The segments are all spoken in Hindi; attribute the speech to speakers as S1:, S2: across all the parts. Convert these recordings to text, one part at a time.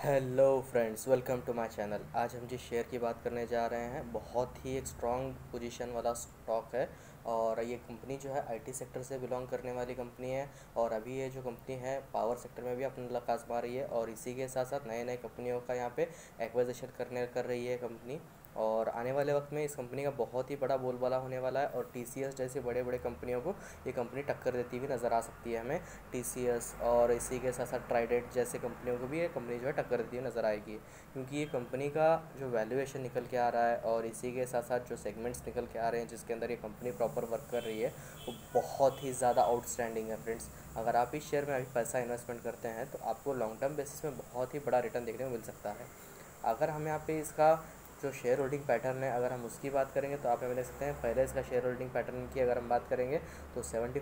S1: Hello friends, welcome to my channel. आज हम जिस शेयर की बात करने जा रहे हैं बहुत ही एक स्ट्रॉन्ग पोजीशन वाला स्टॉक है। और ये कंपनी जो है आईटी सेक्टर से बिलोंग करने वाली कंपनी है। और अभी ये जो कंपनी है पावर सेक्टर में भी अपना लक आजमा रही है और इसी के साथ साथ नए नए कंपनियों का यहाँ पे एक्विजिशन कर रही है कंपनी। और आने वाले वक्त में इस कंपनी का बहुत ही बड़ा बोलबाला होने वाला है और टीसीएस जैसी बड़े बड़े कंपनियों को ये कंपनी टक्कर देती हुई नज़र आ सकती है हमें। टीसीएस और इसी के साथ साथ ट्राइडेंट जैसे कंपनियों को भी ये कंपनी जो है टक्कर देती हुई नज़र आएगी, क्योंकि ये कंपनी का जो वैल्यूएशन निकल के आ रहा है और इसी के साथ साथ जो सेगमेंट्स निकल के आ रहे हैं जिसके अंदर ये कंपनी प्रॉपर वर्क कर रही है वो बहुत ही ज़्यादा आउटस्टैंडिंग है फ्रेंड्स। अगर आप इस शेयर में अभी पैसा इन्वेस्टमेंट करते हैं तो आपको लॉन्ग टर्म बेसिस में बहुत ही बड़ा रिटर्न देखने को मिल सकता है। अगर हम यहाँ पे इसका जो शेयर होल्डिंग पैटर्न है अगर हम उसकी बात करेंगे तो आप यहाँ देख सकते हैं पहले इसका शेयर होल्डिंग पैटर्न की अगर हम बात करेंगे तो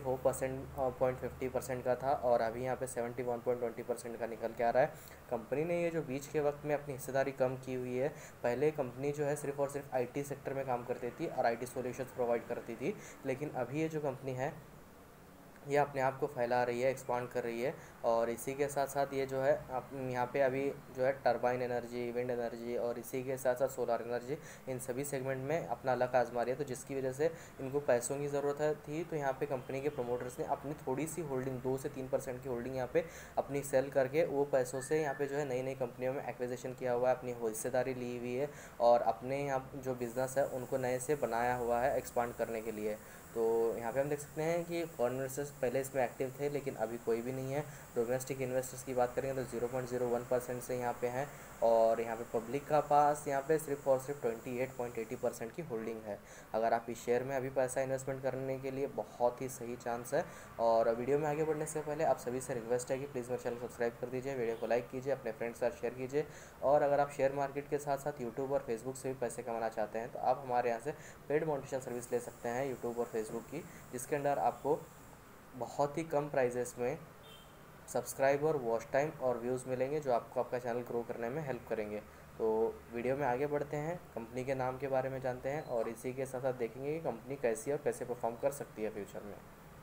S1: 74.50% का था और अभी यहाँ पे 71.20% का निकल के आ रहा है। कंपनी ने ये जो बीच के वक्त में अपनी हिस्सेदारी कम की हुई है। पहले कंपनी जो है सिर्फ और सिर्फ आईटी सेक्टर में काम करती थी और आईटी सॉल्यूशंस प्रोवाइड करती थी, लेकिन अभी ये जो कंपनी है ये अपने आप को फैला रही है, एक्सपांड कर रही है। और इसी के साथ साथ ये जो है आप यहाँ पे अभी जो है टरबाइन एनर्जी, विंड एनर्जी और इसी के साथ साथ सोलर एनर्जी, इन सभी सेगमेंट में अपना लक आजमा रही है। तो जिसकी वजह से इनको पैसों की ज़रूरत थी, तो यहाँ पे कंपनी के प्रमोटर्स ने अपनी थोड़ी सी होल्डिंग 2 से 3% की होल्डिंग यहाँ पे अपनी सेल करके वो पैसों से यहाँ पे जो है नई नई कंपनियों में एक्विजिशन किया हुआ है, अपनी हिस्सेदारी ली हुई है और अपने यहाँ जो बिज़नेस है उनको नए से बनाया हुआ है एक्सपांड करने के लिए। तो यहाँ पे हम देख सकते हैं कि फॉरेन इन्वेस्टर्स पहले इसमें एक्टिव थे लेकिन अभी कोई भी नहीं है। डोमेस्टिक इन्वेस्टर्स की बात करेंगे तो 0.01% से यहाँ पे हैं और यहाँ पे पब्लिक का पास यहाँ पे सिर्फ और सिर्फ 28.80% की होल्डिंग है। अगर आप इस शेयर में अभी पैसा इन्वेस्टमेंट करने के लिए बहुत ही सही चांस है। और वीडियो में आगे बढ़ने से पहले आप सभी से रिक्वेस्ट है कि प्लीज़ मेरे चैनल सब्सक्राइब कर दीजिए, वीडियो को लाइक कीजिए, अपने फ्रेंड्स के साथ शेयर कीजिए। और अगर आप शेयर मार्केट के साथ साथ यूट्यूब और फेसबुक से भी पैसे कमाना चाहते हैं तो आप हमारे यहाँ से पेड मोनेटाइजेशन सर्विस ले सकते हैं यूट्यूब और फेसबुक की, जिसके अंदर आपको बहुत ही कम प्राइजेस में सब्सक्राइबर, वॉच टाइम और व्यूज़ मिलेंगे जो आपको आपका चैनल ग्रो करने में हेल्प करेंगे। तो वीडियो में आगे बढ़ते हैं, कंपनी के नाम के बारे में जानते हैं और इसी के साथ साथ देखेंगे कि कंपनी कैसी और कैसे परफॉर्म कर सकती है फ्यूचर में।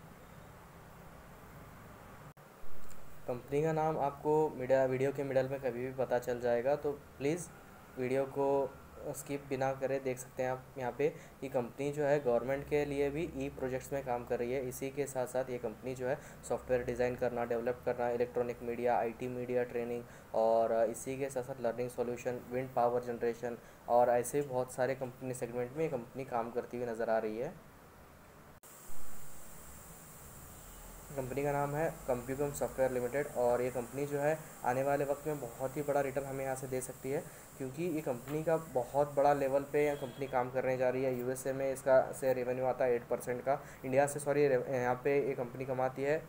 S1: कंपनी का नाम आपको वीडियो के मिडल में कभी भी पता चल जाएगा, तो प्लीज़ वीडियो को स्किप बिना करे देख सकते हैं आप यहाँ पे कि कंपनी जो है गवर्नमेंट के लिए भी ई प्रोजेक्ट्स में काम कर रही है। इसी के साथ साथ ये कंपनी जो है सॉफ्टवेयर डिज़ाइन करना, डेवलप करना, electronic media, IT media training और इसी के साथ साथ learning solution, wind power generation और ऐसे बहुत सारे कंपनी सेगमेंट में ये कंपनी काम करती हुई नज़र आ रही है। कंपनी का नाम है कंप्यूकम सॉफ्टवेयर लिमिटेड और ये कंपनी जो है आने वाले वक्त में बहुत ही बड़ा रिटर्न हमें यहाँ से दे सकती है, क्योंकि ये कंपनी का बहुत बड़ा लेवल पे यह कंपनी काम करने जा रही है। यूएसए में इसका से रेवेन्यू आता है 8% का, इंडिया से सॉरी यहाँ पे ये कंपनी कमाती है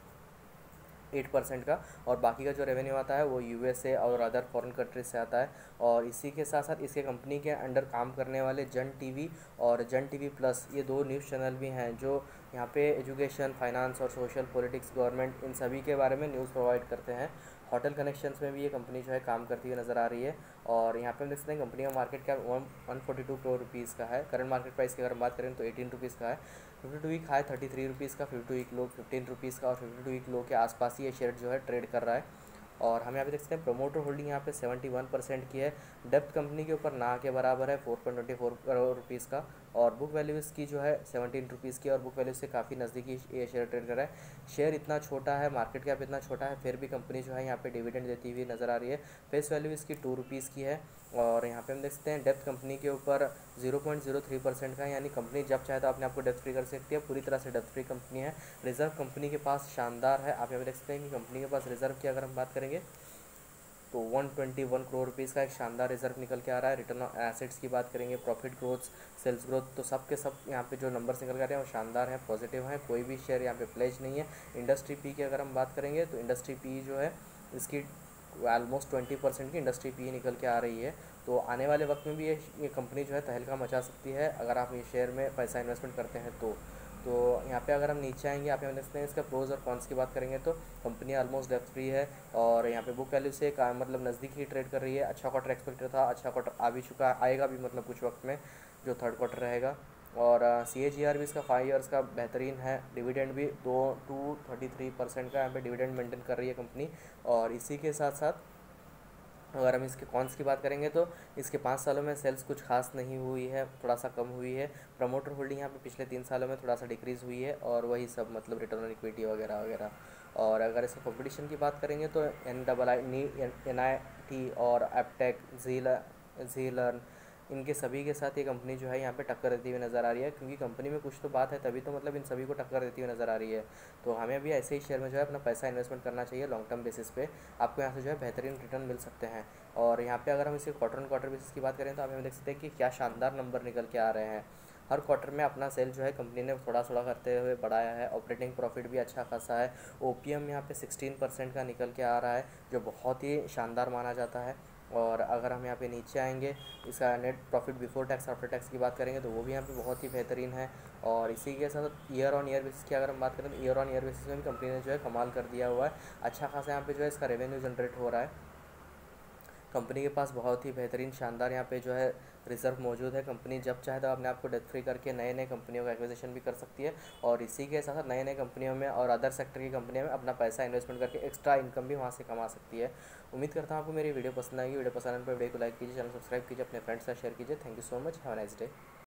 S1: 8% का और बाकी का जो रेवेन्यू आता है वो यूएसए और अदर फॉरेन कंट्रीज से आता है। और इसी के साथ साथ इसके कंपनी के अंडर काम करने वाले जन टीवी और जन टीवी प्लस ये दो न्यूज़ चैनल भी हैं जो यहाँ पे एजुकेशन, फाइनेंस और सोशल पॉलिटिक्स, गवर्नमेंट, इन सभी के बारे में न्यूज़ प्रोवाइड करते हैं। होटल कनेक्शंस में भी ये कंपनी जो है काम करती हुई नज़र आ रही है। और यहाँ पे हम देख सकते हैं कंपनी का मार्केट कैप 142 करोड़ रुपीज़ का है। करंट मार्केट प्राइस की अगर हम बात करें तो 18 रुपीज़ का है। 52 वीक हाई 33 रुपीज़ का, 52 वीक लो 15 रुपीज़ का और 52 वीक लो के आसपास ही ये शेयर जो है ट्रेड कर रहा है। और हम यहाँ पे देख सकते हैं प्रमोटर होल्डिंग यहाँ पे 71% की है। डेप्थ कंपनी के ऊपर ना के बराबर है 4.24 करोड़ रुपीज़ का और बुक वैल्यू इसकी जो है 17 रुपीज़ की और बुक वैल्यू से काफ़ी नज़दीकी ये शेयर ट्रेड कर रहा है। शेयर इतना छोटा है, मार्केट कैप इतना छोटा है, फिर भी कंपनी जो है यहाँ पे डिविडेंड देती हुई नज़र आ रही है। फेस वैल्यू इसकी 2 रुपीज़ की है। और यहाँ पे हम देख सकते हैं डेप्थ कंपनी के ऊपर 0.03% का है, यानी कंपनी जब चाहे तो अपने आपको डेप्थ फ्री कर सकती है, पूरी तरह से डेप्थ फ्री कंपनी है। रिजर्व कंपनी के पास शानदार है। आप यहाँ पे देख सकते हैं कि कंपनी के पास रिजर्व की अगर हम बात करेंगे तो 121 करोड़ रुपीज़ का एक शानदार रिजर्व निकल के आ रहा है। रिटर्न ऑन एसेट्स की बात करेंगे, प्रॉफिट ग्रोथ, सेल्स ग्रोथ, तो सब के सब यहाँ पे जो नंबर्स निकल के आ रहे हैं वो शानदार हैं, पॉजिटिव हैं, कोई भी शेयर यहाँ पे प्लेज नहीं है। इंडस्ट्री पी की अगर हम बात करेंगे तो इंडस्ट्री पी जो है इसकी ऑलमोस्ट 20% की इंडस्ट्री पी निकल के आ रही है। तो आने वाले वक्त में भी ये कंपनी जो है तहलका मचा सकती है अगर आप ये शेयर में पैसा इन्वेस्टमेंट करते हैं तो यहाँ पे अगर हम नीचे आएंगे आप यहाँ देखते हैं इसका प्रोज और कॉन्स की बात करेंगे तो कंपनी ऑलमोस्ट डेप्थ फ्री है और यहाँ पे बुक वैल्यू से मतलब नज़दीक ही ट्रेड कर रही है। अच्छा क्वार्टर एक्सपेक्टेड था, अच्छा क्वार्टर आ भी चुका है, आएगा भी मतलब कुछ वक्त में जो थर्ड क्वार्टर रहेगा। और CAGR भी इसका 5 ईयर्स का बेहतरीन है। डिविडेंड भी 2 to 33% का यहाँ पे डिविडेंड मेंटेन कर रही है कंपनी। और इसी के साथ साथ अगर हम इसके कॉन्स की बात करेंगे तो इसके 5 सालों में सेल्स कुछ खास नहीं हुई है, थोड़ा सा कम हुई है। प्रमोटर होल्डिंग यहाँ पे पिछले 3 सालों में थोड़ा सा डिक्रीज़ हुई है, और वही सब मतलब रिटर्न ऑन इक्विटी वगैरह वगैरह। और अगर इसका कंपटीशन की बात करेंगे तो NIIT और एपटेक, जी लर्न, इनके सभी के साथ ये कंपनी जो है यहाँ पे टक्कर देती हुई नज़र आ रही है, क्योंकि कंपनी में कुछ तो बात है, तभी तो मतलब इन सभी को टक्कर देती हुई नज़र आ रही है। तो हमें भी ऐसे ही शेयर में जो है अपना पैसा इन्वेस्टमेंट करना चाहिए लॉन्ग टर्म बेसिस पे। आपको यहाँ से जो है बेहतरीन रिटर्न मिल सकते हैं। और यहाँ पे अगर हम इसे क्वार्टर ऑन क्वार्टर बेसिस की बात करें तो हम देख सकते हैं कि क्या शानदार नंबर निकल के आ रहे हैं। हर क्वार्टर में अपना सेल जो है कंपनी ने थोड़ा थोड़ा करते हुए बढ़ाया है। ऑपरेटिंग प्रॉफिट भी अच्छा खासा है। OPM यहाँ पे 16% का निकल के आ रहा है, जो बहुत ही शानदार माना जाता है। और अगर हम यहाँ पे नीचे आएंगे, इसका net profit before tax after tax की बात करेंगे तो वो भी यहाँ पे बहुत ही बेहतरीन है। और इसी के साथ ईयर ऑन ईयर बेसिस की अगर हम बात करें तो ईयर ऑन ईयर बेसिस में भी कंपनी ने जो है कमाल कर दिया हुआ है। अच्छा खासा यहाँ पे जो है इसका रेवेन्यू जनरेट हो रहा है। कंपनी के पास बहुत ही बेहतरीन शानदार यहाँ पे जो है रिजर्व मौजूद है। कंपनी जब चाहे तो अपने आप को डेट फ्री करके नए नए कंपनियों का एक्विजिशन भी कर सकती है, और इसी के साथ साथ नए नए कंपनियों में और अदर सेक्टर की कंपनियों में अपना पैसा इन्वेस्टमेंट करके एक्स्ट्रा इनकम भी वहाँ से कमा सकती है। उम्मीद करता हूँ आपको मेरी वीडियो पसंद आएगी। वीडियो पसंद आने पर वीडियो को लाइक कीजिए, चैनल सब्सक्राइब कीजिए, अपने फ्रेंड्स का शेयर कीजिए। Thank you so much, have a nice day.